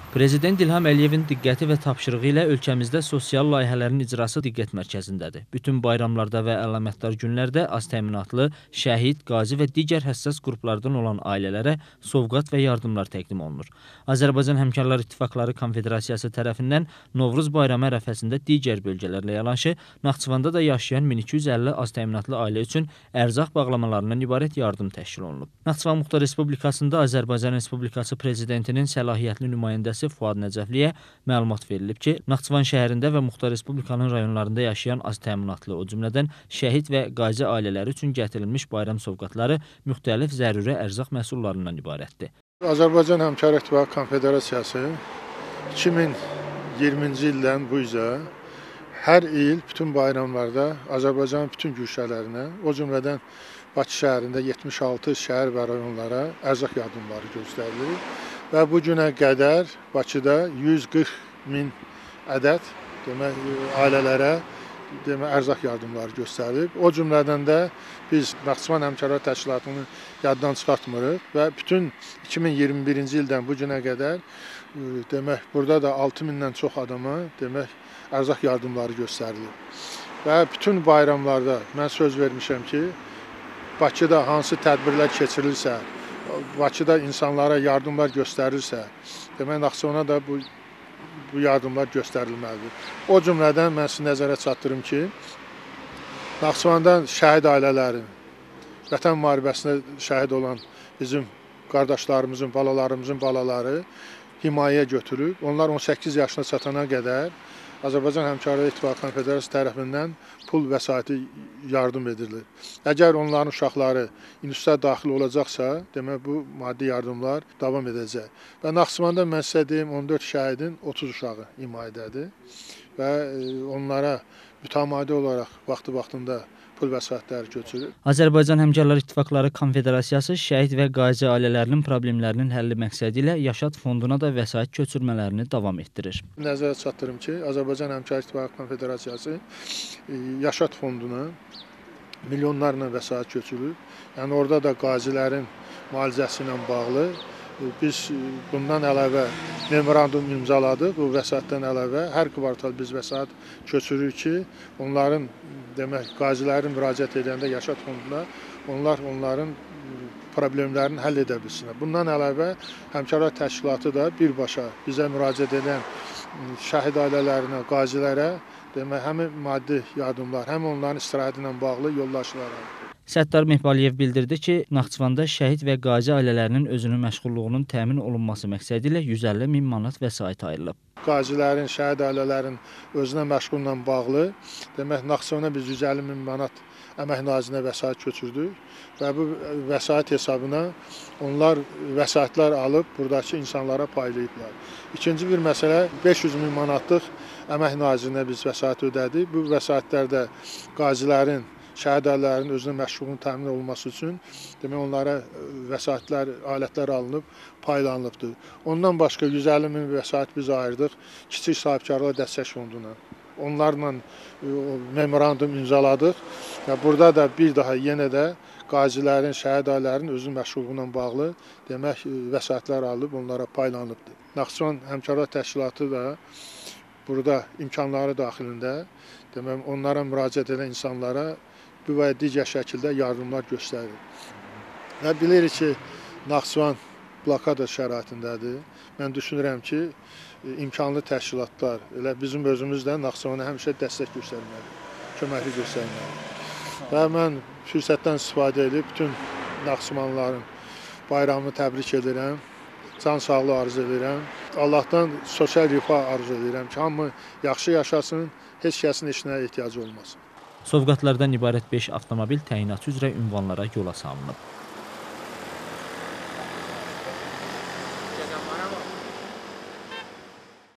Prezident İlham Əliyevin diqqəti və tapşırığı ilə ölkəmizdə sosial layihələrin icrası diqqət mərkəzindədir. Bütün bayramlarda və əlamətdar günlərdə aztəminatlı, şəhid, qazi və digər həssas qruplardan olan ailələrə sovqat və yardımlar təqdim olunur. Azərbaycan Həmkarlar İttifaqları Konfederasiyası tərəfindən Novruz bayramı ərəfəsində digər bölgələrlə yanaşı, Naxçıvanda da yaşayan 1250 aztəminatlı ailə üçün ərzaq bağlamalarından ibarət yardım təşkil olunub. Naxçıvan Muxtar Respublikasında Azərbaycan Respublikası Prezidentinin səlahiyyətli nümayəndəsi Fuad Nəcəfliyə məlumat verilib ki, Naxçıvan şəhərində və Muxtar Respublikanın rayonlarında yaşayan aztəminatlı, o cümlədən şəhid və qazi ailələri üçün gətirilmiş bayram sovqatları müxtəlif zəruri ərzaq məhsullarından ibarətdir. Azərbaycan Həmkarlar İttifaqı Konfederasiyası 2020-ci ildən bu üzə hər il bütün bayramlarda Azərbaycanın bütün güşələrinə, o cümlədən Bakı şəhərində 76 şəhər və rayonlara ərzaq yardımları göstərilir. Və bu günə qədər Bakıda 140 min ədəd ailələrə ərzaq yardımları göstərilib. O cümlədən də biz Naxçıvan Həmkarlar Təşkilatını yaddan çıxartmırıq və bütün 2021-ci ildən bu günə qədər burada da 6000-dən çox adama ərzaq yardımları göstərilib. Və bütün bayramlarda mən söz vermişəm ki, Bakıda hansı tədbirlər keçirilirsə, Bakıda insanlara yardımlar göstərilirsə, demək Naxçıvana da bu yardımlar göstərilməlidir. O cümlədən mən sizə nəzərə çatdırım ki, Naxçıvanda şəhid ailələrin, Vətən müharibəsində şəhid olan bizim qardaşlarımızın, balalarımızın balaları himayəyə götürüb, onlar 18 yaşına çatana qədər Azərbaycan Həmkarlar İttifaqı Konfederasiyası tərəfindən pul vəsaiti yardım edilir. Əgər onların uşaqları instituta daxil olacaqsa, demək bu maddi yardımlar davam edəcək. Və Naxçıvanda mən sizə deyim, 14 şəhidin 30 uşağı himayədədir və onlara mütəmadi olaraq vaxtı-vaxtında pul vəsaitləri köçürür. Azərbaycan Həmkarlar İttifaqları Konfederasiyası şəhid və qazi ailələrinin problemlərinin həlli məqsədi ilə Yaşad fonduna da vəsait köçürmələrini davam etdirir. Nəzərə çatdırım ki, Azərbaycan Həmkarlar İttifaqı Konfederasiyası Yaşad fonduna milyonlarla vəsait köçürür. Yəni orada da qazilərin müalicəsi ilə bağlı biz bundan əlavə memorandum imzaladıq. Bu vəsaitdən əlavə hər kvartal biz vəsait köçürürük ki, onların qazilərin müraciət edəndə Yaşad fonduna onların problemlərini həll edə bilsinlər. Bundan əlavə Həmkarlar Təşkilatı da birbaşa bizə müraciət edən şəhid ailələrinə, qazilərə həm maddi yardımlar, həm onların istirahəti ilə bağlı yoldaşlara. Səttar Mehbaliyev bildirdi ki, Naxçıvanda şəhid və qazi ailələrinin özünün məşğulluğunun təmin olunması məqsədi ilə 150 min manat vəsait ayrılıb. Qazilərin, şəhid ailələrin özünə məşğulla bağlı, Naxçıvana biz 150 min manat əmək nazirinə vəsait köçürdük və bu vəsait hesabına onlar vəsaitlər alıb buradakı insanlara paylayıblar. İkinci bir məsələ 500 min manatlıq əmək nazirinə biz vəsait ödədik. Bu vəsaitlərdə qazilərin, şəhid ailələrinin özünə məşğulluğun təmin olunması üçün onlara vəsaitlər, alətlər alınıb, paylanılıbdır. Ondan başqa 150 min vəsait biz ayırdıq Kiçik Sahibkarlar Dəstək Fonduna. Onlarla memorandum imzaladıq və burada da bir daha yenə də qazilərin, şəhid ailələrinin özünün məşğulluğuna bağlı vəsaitlər alınıb, onlara paylanılıbdır. Naxçıvan Həmkarlar Təşkilatı da burada imkanları daxilində onlara müraciət edən insanlara bu və digər şəkildə yardımlar göstərir. Və bilirik ki, Naxçıvan blokada şəraitindədir. Mən düşünürəm ki, imkanlı təşkilatlar, elə bizim özümüz də Naxçıvana həmişə dəstək göstərməlidir, köməkli göstərməlidir. Və mən fürsətdən istifadə edib bütün Naxçıvanlıların bayramını təbrik edirəm, can sağlığı arzu edirəm. Allahdan sosial rifah arzu edirəm ki, hamı yaxşı yaşasın, heç kəsin heç nəyə ehtiyacı olmasın. Sovqatlardan ibarət 5 avtomobil təyinatı üzrə ünvanlara yola salınıb.